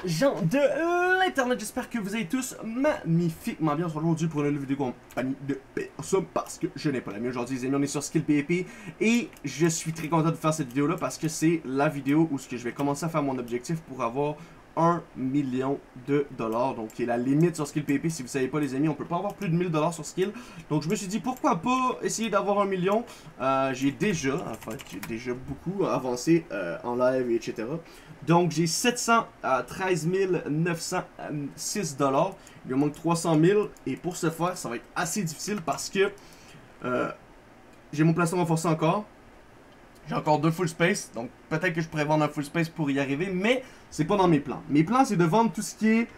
gens de l'internet, j'espère que vous allez tous magnifiquement bien. Aujourd'hui pour une nouvelle vidéo compagnie de personne parce que je n'ai pas la mienne. Aujourd'hui les amis, on est sur Skill PvP et je suis très content de faire cette vidéo là parce que c'est la vidéo où je vais commencer à faire mon objectif pour avoir 1 million de dollars, donc qui est la limite sur Skill PvP. Si vous savez pas les amis, on peut pas avoir plus de 1000 dollars sur Skill, donc je me suis dit pourquoi pas essayer d'avoir 1 million. J'ai déjà beaucoup avancé en live etc. Donc j'ai 713 906 dollars, il me manque 300 000 et pour ce faire ça va être assez difficile parce que j'ai mon placement renforcé encore. J'ai encore 2 full space, donc peut-être que je pourrais vendre un full space pour y arriver, mais c'est pas dans mes plans. Mes plans, c'est de vendre tout ce qui est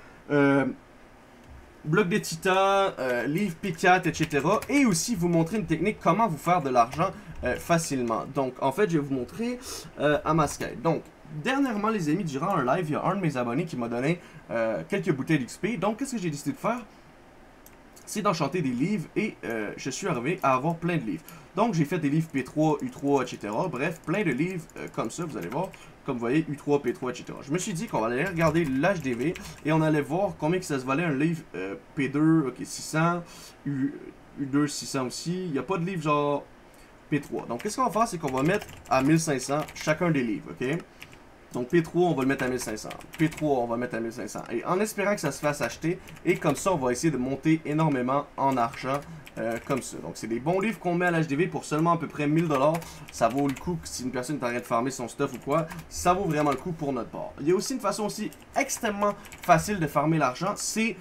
bloc de titan, livre P4, etc. Et aussi vous montrer une technique, comment vous faire de l'argent facilement. Donc, en fait, je vais vous montrer à ma Sky. Donc, dernièrement, les amis, durant un live, il y a un de mes abonnés qui m'a donné quelques bouteilles d'XP. Donc, qu'est-ce que j'ai décidé de faire? C'est d'enchanter des livres et je suis arrivé à avoir plein de livres. Donc j'ai fait des livres P3, U3, etc. Bref, plein de livres comme ça, vous allez voir. Comme vous voyez, U3, P3, etc. Je me suis dit qu'on allait regarder l'HDV et on allait voir combien que ça se valait un livre P2, ok, 600, U2, 600 aussi. Il n'y a pas de livre genre P3. Donc qu'est-ce qu'on va faire, c'est qu'on va mettre à 1500 chacun des livres, ok? Donc P3, on va le mettre à 1500. P3, on va le mettre à 1500. Et en espérant que ça se fasse acheter. Et comme ça, on va essayer de monter énormément en argent. Comme ça. Donc c'est des bons livres qu'on met à l'HDV pour seulement à peu près 1000 $. Ça vaut le coup si une personne est en train de farmer son stuff ou quoi. Ça vaut vraiment le coup pour notre part. Il y a aussi une façon aussi extrêmement facile de farmer l'argent.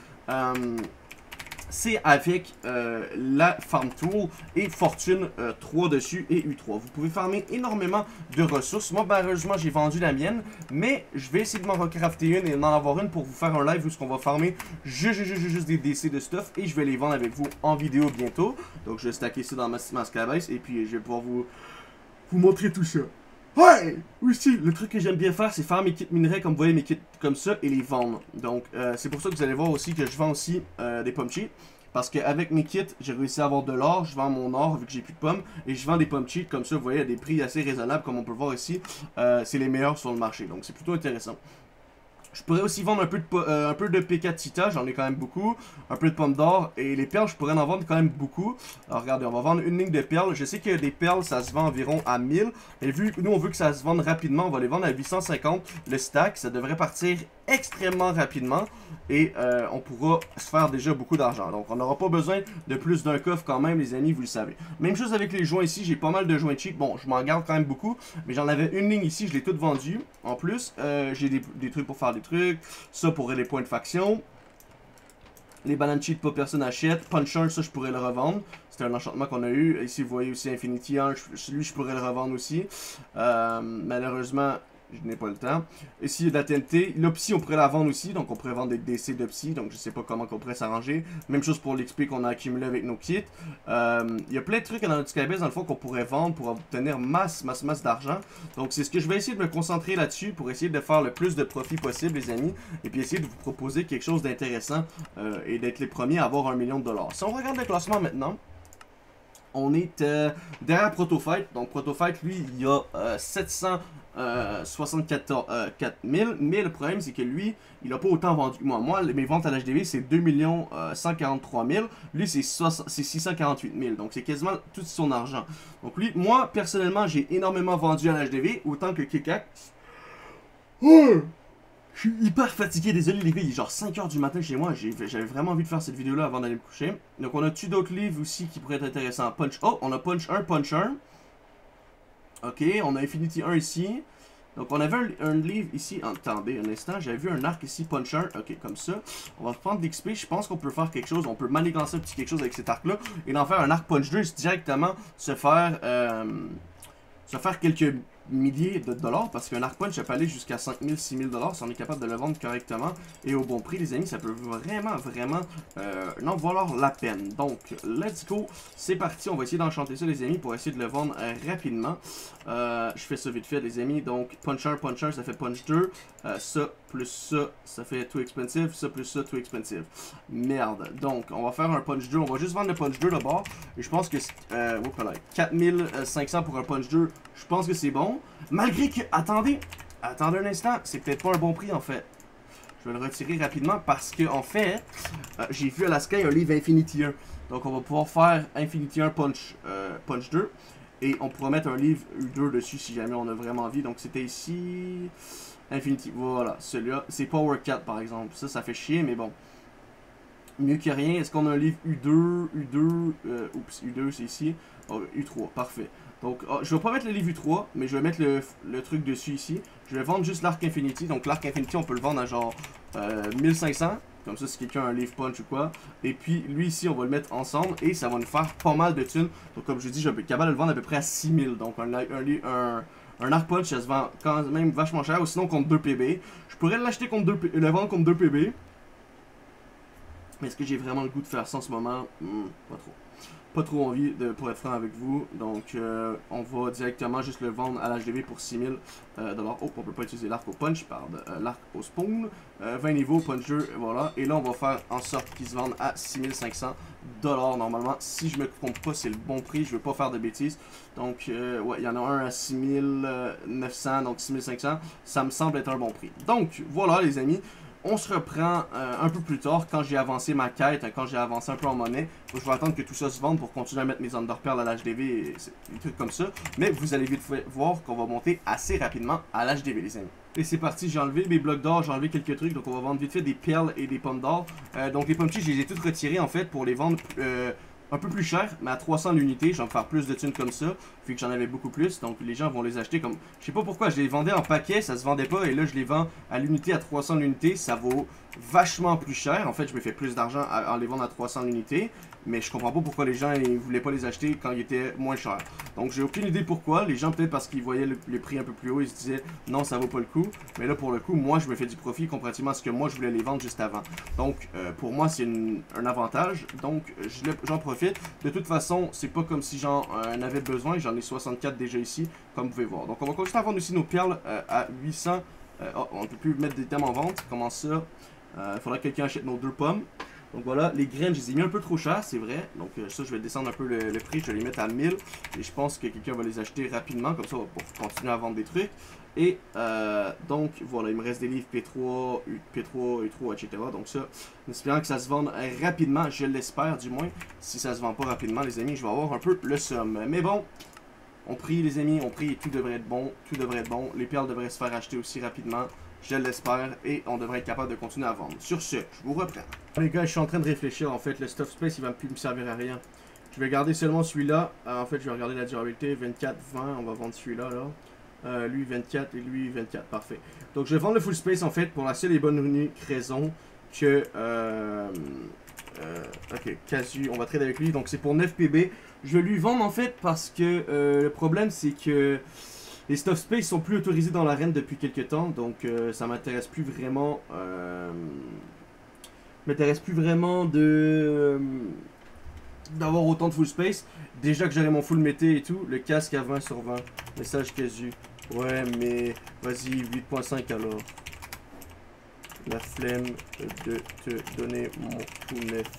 C'est avec la Farm Tool et Fortune 3 dessus et U3. Vous pouvez farmer énormément de ressources. Moi, malheureusement, j'ai vendu la mienne, mais je vais essayer de m'en recrafter une et d'en avoir une pour vous faire un live où on va farmer juste des DC de stuff et je vais les vendre avec vous en vidéo bientôt. Donc, je vais stacker ça dans ma Skybase et puis je vais pouvoir vous montrer tout ça. Ouais! Aussi, le truc que j'aime bien faire, c'est faire mes kits minerais, comme vous voyez, mes kits comme ça, et les vendre. Donc, c'est pour ça que vous allez voir aussi que je vends aussi des pommes cheats. Parce qu'avec mes kits, j'ai réussi à avoir de l'or, je vends mon or vu que j'ai plus de pommes. Et je vends des pommes cheats, comme ça, vous voyez, à des prix assez raisonnables, comme on peut le voir ici. C'est les meilleurs sur le marché, donc c'est plutôt intéressant. Je pourrais aussi vendre un peu de P4 Tita, j'en ai quand même beaucoup. Un peu de pommes d'or. Et les perles, je pourrais en vendre quand même beaucoup. Alors regardez, on va vendre une ligne de perles. Je sais que des perles, ça se vend environ à 1000. Et vu que nous, on veut que ça se vende rapidement, on va les vendre à 850 le stack. Ça devrait partir extrêmement rapidement. Et on pourra se faire déjà beaucoup d'argent. Donc on n'aura pas besoin de plus d'un coffre quand même, les amis, vous le savez. Même chose avec les joints ici, j'ai pas mal de joints cheap. Bon, je m'en garde quand même beaucoup. Mais j'en avais une ligne ici, je l'ai toute vendue. En plus, j'ai des trucs pour faire des trucs. Ça pour les points de faction. Les bananes cheat, pas personne achète. Puncher, ça je pourrais le revendre. C'était un enchantement qu'on a eu. Ici vous voyez aussi Infinity 1, lui je pourrais le revendre aussi. Malheureusement, je n'ai pas le temps. Ici, il y a de la TNT. L'Opsy, on pourrait la vendre aussi. Donc, on pourrait vendre des DC d'Opsy. Donc, je sais pas comment on pourrait s'arranger. Même chose pour l'XP qu'on a accumulé avec nos kits. Il y a plein de trucs dans notre Skybase, dans le fond, qu'on pourrait vendre pour obtenir masse d'argent. Donc, c'est ce que je vais essayer de me concentrer là-dessus pour essayer de faire le plus de profit possible, les amis. Et puis, essayer de vous proposer quelque chose d'intéressant et d'être les premiers à avoir 1 million de dollars. Si on regarde le classement maintenant, on est derrière Protofight. Donc, Protofight, lui, il y a 764 000. Mais le problème, c'est que lui, il n'a pas autant vendu que moi. Moi, mes ventes à l'HDV, c'est 2 143 000. Lui, c'est 648 000. Donc, c'est quasiment tout son argent. Donc, lui, moi, personnellement, j'ai énormément vendu à l'HDV, autant que Kikax. Je suis hyper fatigué, désolé les gars, il est genre 5h du matin chez moi, j'avais vraiment envie de faire cette vidéo là avant d'aller me coucher. Donc on a-tu d'autres livres aussi qui pourraient être intéressants? Punch, oh, on a Punch 1, Punch 1. Ok, on a Infinity 1 ici. Donc on avait un livre ici, attendez un instant, j'avais vu un arc ici, Punch 1, ok, comme ça. On va prendre l'XP, je pense qu'on peut faire quelque chose, on peut manigancer un petit quelque chose avec cet arc là. Et d'en faire un arc Punch 2, directement se faire quelques milliers de dollars parce qu'un arc punch ça peut aller jusqu'à 5 000, 6 000 dollars si on est capable de le vendre correctement et au bon prix les amis, ça peut vraiment en valoir la peine. Donc let's go, c'est parti, on va essayer d'enchanter ça les amis pour essayer de le vendre rapidement. Je fais ça vite fait les amis, donc punch 1, ça fait punch 2, ça plus ça fait too expensive, ça plus ça too expensive. Merde, donc on va faire un punch 2, on va juste vendre le punch 2 d'abord et je pense que 4500 pour un punch 2, je pense que c'est bon. Malgré que, attendez un instant, c'est peut-être pas un bon prix en fait. Je Je vais le retirer rapidement parce que, en fait, j'ai vu à la Sky un livre Infinity 1. Donc, on va pouvoir faire Infinity 1 Punch 2. Et on pourra mettre un livre U2 dessus si jamais on a vraiment envie. Donc, c'était ici. Infinity. Voilà, celui-là. C'est Power 4 par exemple. Ça fait chier, mais bon. Mieux que rien. Est-ce qu'on a un livre U2? Oups, U2 c'est ici. Oh, U3, parfait. Donc, je vais pas mettre le livre U3, mais je vais mettre le truc dessus ici. Je vais vendre juste l'arc Infinity. Donc, l'arc Infinity, on peut le vendre à genre 1500. Comme ça, si quelqu'un a un livre punch ou quoi. Et puis, lui ici, on va le mettre ensemble. Et ça va nous faire pas mal de thunes. Donc, comme je dis, je vais être capable de le vendre à peu près à 6000. Donc, un arc punch, ça se vend quand même vachement cher. Ou sinon, contre 2 PB. Je pourrais l'acheter contre 2 le vendre contre 2 PB. Mais est-ce que j'ai vraiment le goût de faire ça en ce moment? Pas trop. Pas trop envie, pour être franc avec vous. Donc, on va directement juste le vendre à l'HDV pour 6000 $. Oh, on peut pas utiliser l'arc au punch, pardon. L'arc au spawn. 20 niveaux, puncher, voilà. Et là, on va faire en sorte qu'il se vende à 6500 $ normalement. Si je me trompe pas, c'est le bon prix. Je veux pas faire de bêtises. Donc, ouais, il y en a un à 6900, donc 6500. Ça me semble être un bon prix. Donc, voilà, les amis. On se reprend un peu plus tard quand j'ai avancé ma quête, quand j'ai avancé un peu en monnaie. Je vais attendre que tout ça se vende pour continuer à mettre mes underpearls à l'HDV et des trucs comme ça. Mais vous allez vite voir qu'on va monter assez rapidement à l'HDV, les amis. Et c'est parti, j'ai enlevé mes blocs d'or, j'ai enlevé quelques trucs. Donc on va vendre vite fait des perles et des pommes d'or. Donc les pommes je les ai toutes retirées en fait pour les vendre un peu plus cher, mais à 300 l'unité. Je vais me faire plus de thunes comme ça, vu que j'en avais beaucoup plus. Donc les gens vont les acheter comme... Je sais pas pourquoi, je les vendais en paquet, ça se vendait pas. Et là, je les vends à l'unité à 300 l'unité. Ça vaut vachement plus cher. En fait, je me fais plus d'argent en les vendre à 300 l'unité. Mais je comprends pas pourquoi les gens ne voulaient pas les acheter quand ils étaient moins chers. Donc j'ai aucune idée pourquoi. Les gens peut-être parce qu'ils voyaient le prix un peu plus haut, ils se disaient non, ça vaut pas le coup. Mais là pour le coup, moi je me fais du profit comparativement à ce que moi je voulais les vendre juste avant. Donc pour moi c'est un avantage. Donc j'en profite. De toute façon, c'est pas comme si j'en avais besoin. J'en ai 64 déjà ici, comme vous pouvez voir. Donc on va continuer à vendre aussi nos perles à 800. Oh, on ne peut plus mettre des thèmes en vente. Comment ça? Il faudra que quelqu'un achète nos 2 pommes. Donc voilà, les graines, je les ai mis un peu trop cher, c'est vrai. Donc ça, je vais descendre un peu le prix, je vais les mettre à 1000. Et je pense que quelqu'un va les acheter rapidement, comme ça on va pouvoir continuer à vendre des trucs. Et donc voilà, il me reste des livres P3, P3, U3, etc. Donc ça, en espérant que ça se vende rapidement, je l'espère du moins. Si ça se vend pas rapidement, les amis, je vais avoir un peu le somme. Mais bon, on prie les amis, on prie et tout devrait être bon. Tout devrait être bon. Les perles devraient se faire acheter aussi rapidement. Je l'espère et on devrait être capable de continuer à vendre. Sur ce, je vous reprends. Les gars, je suis en train de réfléchir. En fait, le stuff space, il va plus me servir à rien. Je vais garder seulement celui-là. En fait, je vais regarder la durabilité. 24, 20, on va vendre celui-là. Là. Lui 24 et lui 24, parfait. Donc je vais vendre le full space en fait pour la seule et bonne unique raison que... ok, Casu, on va trade avec lui. Donc c'est pour 9 PB. Je vais lui vendre en fait parce que le problème c'est que... Les stuff space sont plus autorisés dans l'arène depuis quelques temps, donc ça m'intéresse plus vraiment. D'avoir autant de full space. Déjà que j'aurais mon full mété et tout, le casque à 20 sur 20. Message casu. Ouais, mais vas-y, 8.5 alors. La flemme de te donner mon tout neuf.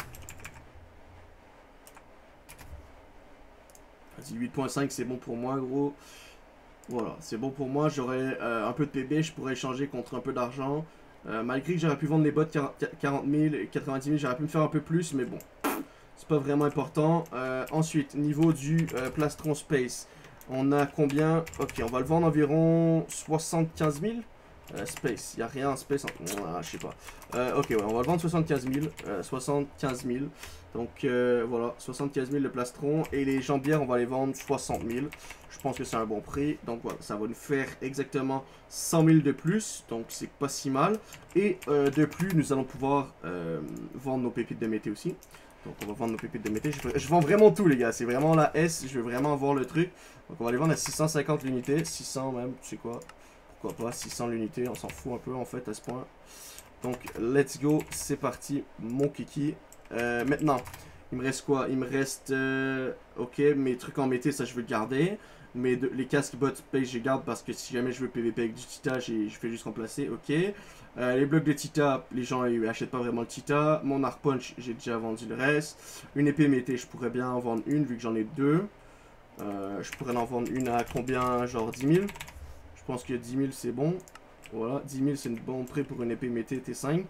Vas-y, 8.5 c'est bon pour moi, gros. Voilà, c'est bon pour moi, j'aurais un peu de PB, je pourrais échanger contre un peu d'argent. Malgré que j'aurais pu vendre les bots 40 000, 90 000, j'aurais pu me faire un peu plus, mais bon, c'est pas vraiment important. Ensuite, niveau du plastron space, on a combien? Ok, on va le vendre environ 75 000. Space, il n'y a rien en space, je sais pas. Ok, ouais, on va le vendre 75 000. 75 000. Donc voilà, 75 000 le plastron. Et les jambières, on va les vendre 60 000. Je pense que c'est un bon prix. Donc voilà, ça va nous faire exactement 100 000 de plus. Donc c'est pas si mal. Et de plus, nous allons pouvoir vendre nos pépites de mété aussi. Donc on va vendre nos pépites de mété. Je vends vraiment tout les gars, c'est vraiment la S. Je veux vraiment avoir le truc. Donc on va les vendre à 650 l'unité. 600 même, tu sais quoi. Pourquoi pas, 600 l'unité, on s'en fout un peu en fait à ce point. Donc let's go, c'est parti mon kiki. Maintenant, il me reste quoi? Il me reste, ok, mes trucs en mété, ça je veux le garder. Mais les casques bot space je garde parce que si jamais je veux PVP avec du Tita, je fais juste remplacer, ok. Les blocs de Tita, les gens ils achètent pas vraiment le Tita. Mon arc punch, j'ai déjà vendu le reste. Une épée mété, je pourrais bien en vendre une vu que j'en ai deux. Je pourrais en vendre une à combien? Genre 10 000. Je pense que 10 000 c'est bon. Voilà, 10 000 c'est une bonne prix pour une épée mété T5.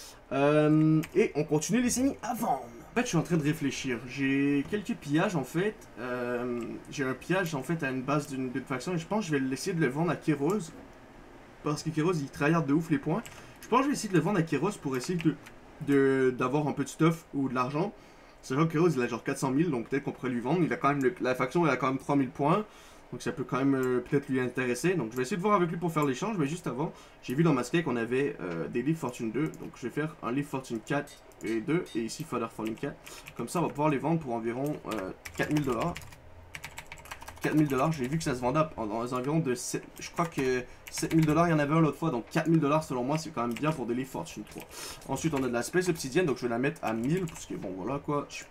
Et on continue les amis à vendre. En fait, je suis en train de réfléchir. J'ai quelques pillages en fait. J'ai un pillage en fait à une base d'une faction et je pense que je vais essayer de le vendre à Kéros. Parce que Kéros il tryhard de ouf les points. Je pense que je vais essayer de le vendre à Kéros pour essayer d'avoir un peu de stuff ou de l'argent. Sachant que Kéros il a genre 400 000 donc peut-être qu'on pourrait lui vendre. Il a quand même la faction elle a quand même 3000 points. Donc ça peut quand même peut-être lui intéresser. Donc je vais essayer de voir avec lui pour faire l'échange. Mais juste avant, j'ai vu dans ma skate qu'on avait des livres Fortune 2. Donc je vais faire un livre Fortune 4 et 2. Et ici Fodder Fortune 4. Comme ça on va pouvoir les vendre pour environ 4000 $. 4000 $, j'ai vu que ça se vendait dans les environs de 7, je crois que 7000 $, il y en avait un l'autre fois, donc 4000 $ selon moi, c'est quand même bien pour des livres Fortune 3. Ensuite, on a de la Space Obsidienne, donc je vais la mettre à 1000, parce que bon, voilà quoi, je suis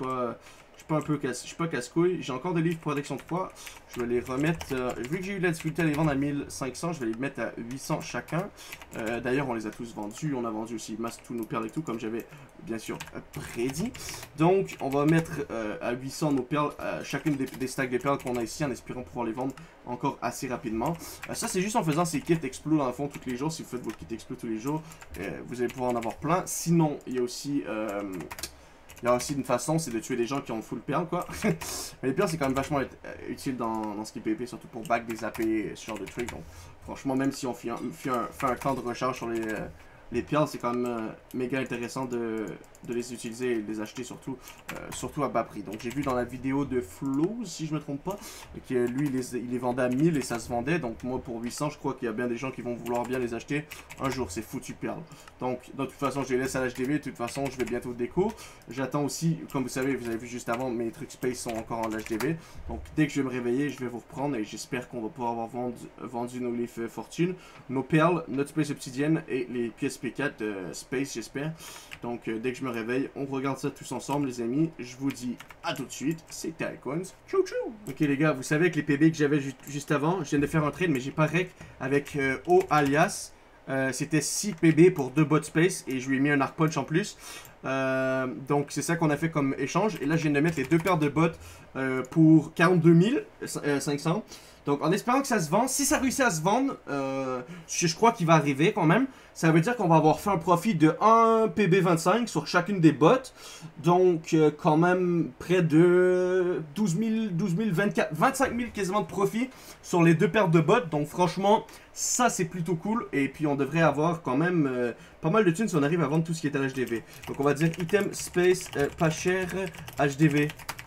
pas casse-couille. J'ai encore des livres Protection 3, je vais les remettre, vu que j'ai eu de la difficulté à les vendre à 1500, je vais les mettre à 800 chacun. D'ailleurs, on les a tous vendus, on a vendu aussi tous nos perles et tout, comme j'avais bien sûr prédit. Donc, on va mettre à 800 nos perles, chacune des stacks de perles qu'on a ici, en espérant pouvoir les vendre encore assez rapidement. Ça, c'est juste en faisant ces kits explo dans le fond tous les jours. Si vous faites vos kits explo tous les jours, vous allez pouvoir en avoir plein. Sinon, il y a aussi... une façon, c'est de tuer des gens qui ont full perles, quoi. Mais les perles, c'est quand même vachement utile dans ce qui est PvP, surtout pour back des AP, ce genre de trucs. Donc, franchement, même si on fait un temps de recharge sur les perles, c'est quand même méga intéressant de les utiliser et de les acheter, surtout à bas prix. Donc, j'ai vu dans la vidéo de Flo, si je me trompe pas, que lui, il les vendait à 1000 et ça se vendait. Donc, moi, pour 800, je crois qu'il y a bien des gens qui vont vouloir bien les acheter un jour. C'est foutu perles. Donc, de toute façon, je les laisse à l'HDV. De toute façon, je vais bientôt déco. J'attends aussi, comme vous avez vu juste avant, mes trucs Space sont encore en HDV. Donc, dès que je vais me réveiller, je vais vous reprendre et j'espère qu'on va pouvoir avoir vendu nos livres Fortune, nos perles, notre Space Obsidienne et les pièces P4 Space, j'espère. Donc, dès que je me réveille, on regarde ça tous ensemble, les amis. Je vous dis à tout de suite. C'était Icons. Tchou tchou. Ok, les gars, vous savez, avec les PB que j'avais juste avant, je viens de faire un trade, mais j'ai pas rec avec O alias. C'était 6 PB pour 2 bot space et je lui ai mis un arc punch en plus. Donc c'est ça qu'on a fait comme échange. Et là je viens de mettre les 2 paires de bots pour 42 500. Donc en espérant que ça se vende, si ça réussit à se vendre, je crois qu'il va arriver quand même. Ça veut dire qu'on va avoir fait un profit de 1 PB25 sur chacune des bots. Donc quand même près de 12 000, 25 000 quasiment de profit sur les 2 paires de bots. Donc franchement, ça c'est plutôt cool. Et puis on devrait avoir quand même pas mal de thunes si on arrive à vendre tout ce qui est à l'HDV. Donc on va dire item space pas cher HDV.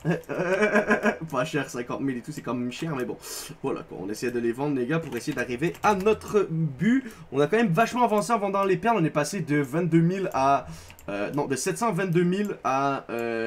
Pas cher, 50 000 et tout, c'est quand même cher, mais bon. Voilà quoi, on essaie de les vendre les gars pour essayer d'arriver à notre but. On a quand même vachement avancé en vendant les perles, on est passé de 22 000 à... non, de 722 000 à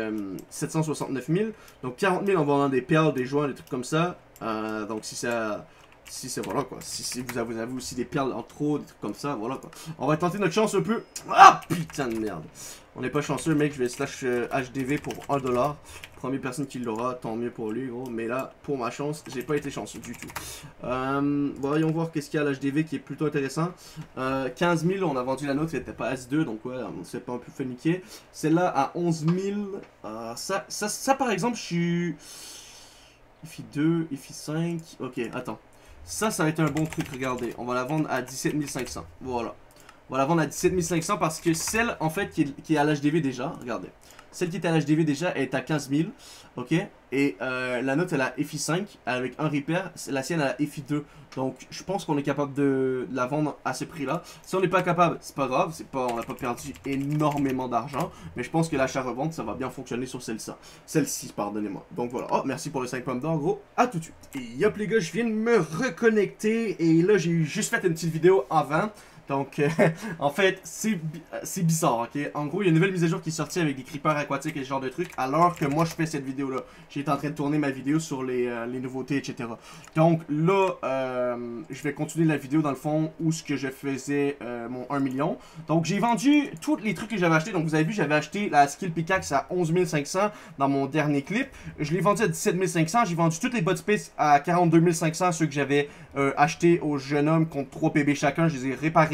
769 000. Donc 40 000 en vendant des perles, des joints, des trucs comme ça. Donc si c'est voilà quoi, si vous avez aussi des perles en trop, des trucs comme ça, voilà quoi. On va tenter notre chance un peu. Ah putain de merde. On n'est pas chanceux mec, je vais slash HDV pour 1 $. Première personne qui l'aura, tant mieux pour lui gros. Mais là, pour ma chance, j'ai pas été chanceux du tout. Voyons voir qu'est-ce qu'il y a à l'HDV qui est plutôt intéressant. 15 000, on a vendu la nôtre, c'était pas S2, donc ouais, on s'est pas un peu fait niquer. Celle-là à 11 000. Ça par exemple, je suis... IFI 2, IFI 5, ok, attends. Ça va être un bon truc, regardez. On va la vendre à 17 500. Voilà. On va la vendre à 17 500 parce que celle, en fait, qui est à l'HDV déjà, regardez. Celle qui est à l'HDV déjà, elle est à 15 000. Ok. Et la nôtre, elle a EFI 5 avec un repair. La sienne, elle a EFI 2. Donc, je pense qu'on est capable de la vendre à ce prix-là. Si on n'est pas capable, c'est pas grave. On n'a pas perdu énormément d'argent. Mais je pense que l'achat-revente, ça va bien fonctionner sur celle-ci, pardonnez-moi. Donc voilà. Oh, merci pour les 5 pommes d'or, gros. À tout de suite. Et yop, les gars, je viens de me reconnecter. Et là, j'ai juste fait une petite vidéo avant. Donc, en fait, c'est bizarre, ok? En gros, il y a une nouvelle mise à jour qui est sortie avec des creepers aquatiques et ce genre de trucs, alors que moi, je fais cette vidéo-là. J'étais en train de tourner ma vidéo sur les nouveautés, etc. Donc, là, je vais continuer la vidéo, dans le fond, où ce que je faisais mon 1 million. Donc, j'ai vendu tous les trucs que j'avais achetés. Donc, vous avez vu, j'avais acheté la skill pickaxe à 11 500 dans mon dernier clip. Je l'ai vendu à 17 500. J'ai vendu toutes les bot space à 42 500, ceux que j'avais achetés au jeune homme contre 3 PB chacun. Je les ai réparés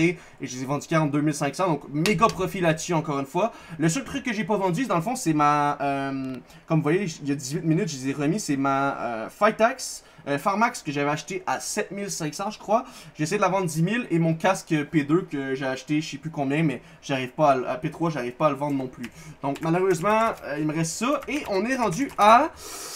rentrés et je les ai vendus 42 500. Donc, méga profit là-dessus, encore une fois. Le seul truc que j'ai pas vendu, dans le fond, c'est ma... comme vous voyez, il y a 18 minutes, je les ai remis. C'est ma Phytax. Pharmax que j'avais acheté à 7500 je crois. J'ai essayé de la vendre 10 000 et mon casque P2 que j'ai acheté je sais plus combien mais j'arrive pas à P3 j'arrive pas à le vendre non plus. Donc malheureusement il me reste ça et on est rendu à...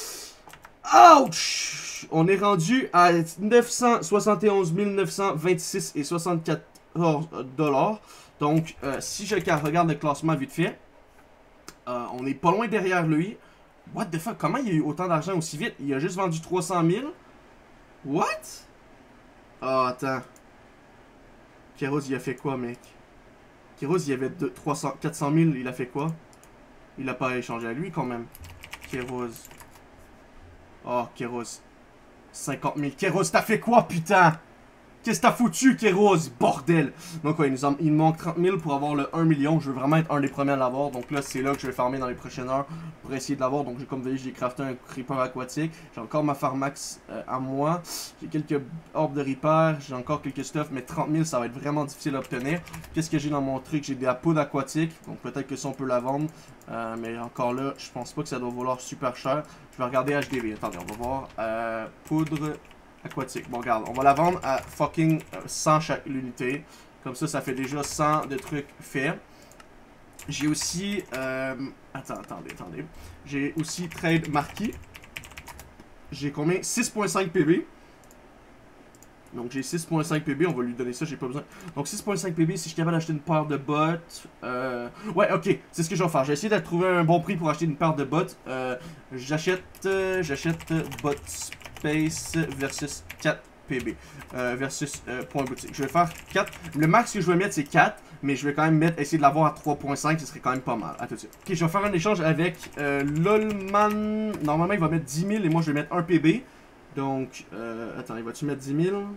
Ouch! On est rendu à 971 926 et 64 $. Donc si je regarde le classement vite fait, on est pas loin derrière lui. What the fuck? Comment il y a eu autant d'argent aussi vite? Il a juste vendu 300 000? What? Ah, attends. Kéros, il a fait quoi, mec? Kéros, il y avait 400 000, il a fait quoi? Il a pas échangé à lui, quand même. Kéros. Oh, Kéros. 50 000. Kéros, t'as fait quoi, putain? Qu'est-ce que t'as foutu, Kéros? Bordel! Donc, ouais, il me manque 30 000 pour avoir le 1 million. Je veux vraiment être un des premiers à l'avoir. Donc là, c'est là que je vais farmer dans les prochaines heures pour essayer de l'avoir. Donc, comme vous voyez, j'ai crafté un creeper aquatique. J'ai encore ma Pharmax à moi. J'ai quelques orbes de repair. J'ai encore quelques stuff. Mais 30 000, ça va être vraiment difficile à obtenir. Qu'est-ce que j'ai dans mon truc? J'ai de la poudre aquatique. Donc, peut-être que ça, on peut la vendre. Mais encore là, je pense pas que ça doit valoir super cher. Je vais regarder HDV. Attendez, on va voir. Poudre aquatique. Bon, regarde, on va la vendre à fucking 100 chaque unité. Comme ça fait déjà 100 de trucs faits. J'ai aussi... attendez. J'ai aussi trade marquis. J'ai combien? 6.5 PB. Donc j'ai 6.5 PB, on va lui donner ça, j'ai pas besoin. Donc 6.5 PB, si je suis capable d'acheter une paire de bottes... Ouais, ok, c'est ce que je vais faire. J'ai essayé de trouver un bon prix pour acheter une paire de bottes. J'achète bot space versus 4 PB. Versus point boutique. Je vais faire 4. Le max que je vais mettre, c'est 4. Mais je vais quand même essayer de l'avoir à 3.5, ce serait quand même pas mal. À tout de suite. Ok, je vais faire un échange avec Lolman. Normalement, il va mettre 10 000 et moi, je vais mettre 1 PB. Donc, attends, il va-tu mettre 10 000?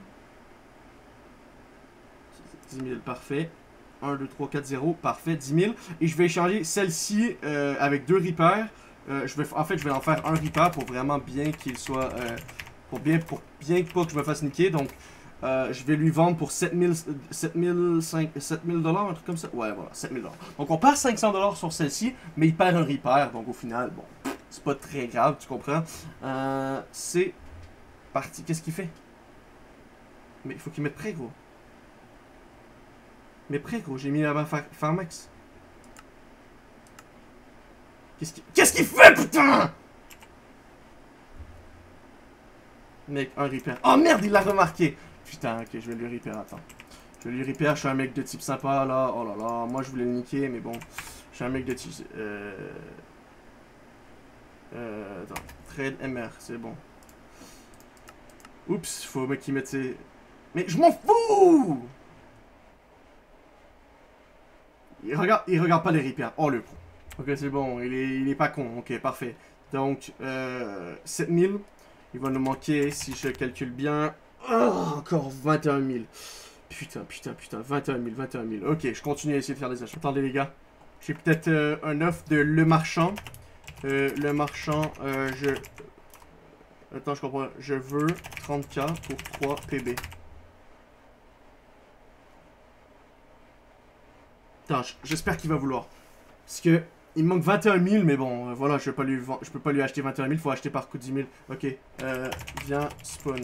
10 000, parfait. 1, 2, 3, 4, 0, parfait, 10 000. Et je vais échanger celle-ci avec 2 repairs. En fait, je vais en faire un repair pour vraiment bien qu'il soit... pour bien pas que je me fasse niquer. Donc, je vais lui vendre pour 7 000 $, un truc comme ça. Ouais, voilà, 7 000 $. Donc, on perd 500 $ sur celle-ci, mais il perd un repair. Donc, au final, bon, c'est pas très grave, tu comprends. C'est... parti. Qu'est-ce qu'il fait? Mais il faut qu'il mette prêt, gros. Mais prêt, gros. J'ai mis là-bas Pharmax. Qu'est-ce qu'il fait, putain? Mec, un repair. Oh merde, il l'a remarqué. Putain, ok, je vais lui repair. Attends. Je vais lui repair. Je suis un mec de type sympa, là. Oh là là. Moi, je voulais le niquer, mais bon. Je suis un mec de type... attends. Trade MR, c'est bon. Oups, faut mec qui mette ses... Mais je m'en fous! Il regarde pas les repairs. Oh le pro. Ok, c'est bon, il est pas con. Ok, parfait. Donc, 7000. Il va nous manquer, si je calcule bien... Oh, encore 21 000. Putain, 21 000. Ok, je continue à essayer de faire des achats. Attendez les gars. J'ai peut-être un offre de Le Marchand. Le Marchand, Attends, je comprends. Je veux 30K pour 3 PB. Attends, j'espère qu'il va vouloir. Parce que il me manque 21 000, mais bon, voilà, je peux pas lui acheter 21 000, faut acheter par coup de 10 000. Ok, viens, spawn.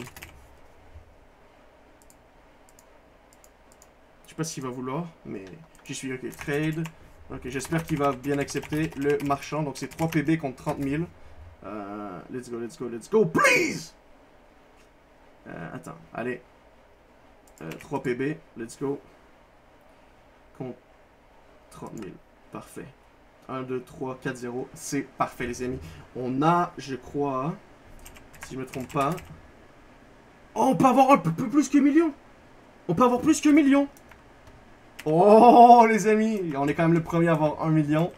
Je sais pas s'il va vouloir, mais j'y suis. Ok, trade. Ok, j'espère qu'il va bien accepter le marchand. Donc c'est 3 PB contre 30 000. Let's go, please! Attends, allez. 3 PB, let's go. Contre 30 000, parfait. 1, 2, 3, 4, 0. C'est parfait, les amis. On a, je crois, si je me trompe pas... Oh, on peut avoir un peu plus que million. On peut avoir plus que million. Oh, les amis. On est quand même le premier à avoir 1 million.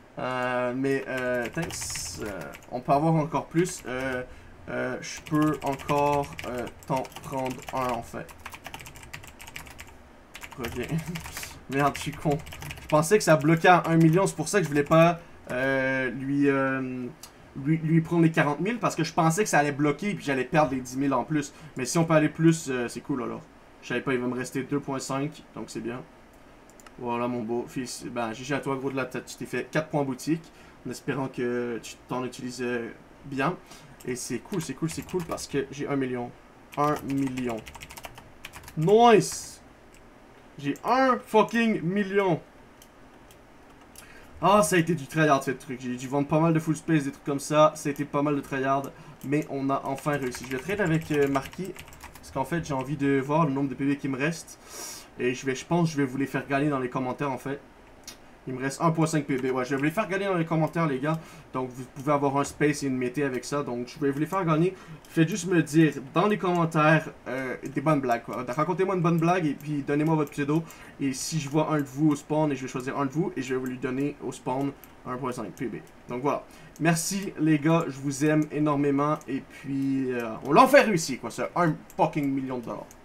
Thanks. On peut avoir encore plus. Je peux encore t'en prendre un, en fait. Reviens. Merde, je suis con. Je pensais que ça bloquait à 1 million. C'est pour ça que je voulais pas lui prendre les 40 000. Parce que je pensais que ça allait bloquer et puis j'allais perdre les 10 000 en plus. Mais si on peut aller plus, c'est cool alors. Je savais pas, il va me rester 2.5, donc c'est bien. Voilà mon beau fils. Ben, GG à toi, gros de la tête. Tu t'es fait 4 points boutique. En espérant que tu t'en utilises bien. Et c'est cool, c'est cool, c'est cool parce que j'ai 1 million. 1 million. Nice! J'ai 1 fucking million. Ah, ça a été du tryhard ce truc. J'ai dû vendre pas mal de full space, des trucs comme ça. Ça a été pas mal de tryhard. Mais on a enfin réussi. Je vais trade avec Marquis. Parce qu'en fait, j'ai envie de voir le nombre de PB qui me reste. Et je pense que je vais vous les faire gagner dans les commentaires en fait. Il me reste 1.5 PB. Ouais, je vais vous les faire gagner dans les commentaires les gars. Donc vous pouvez avoir un space et une mété avec ça. Donc je vais vous les faire gagner. Faites juste me dire dans les commentaires des bonnes blagues. Racontez-moi une bonne blague et puis donnez-moi votre pseudo. Et si je vois un de vous au spawn, et je vais choisir un de vous et je vais vous lui donner au spawn 1.5 PB. Donc voilà. Merci les gars, je vous aime énormément. Et puis on l'a fait réussir quoi, c'est 1 fucking million de dollars.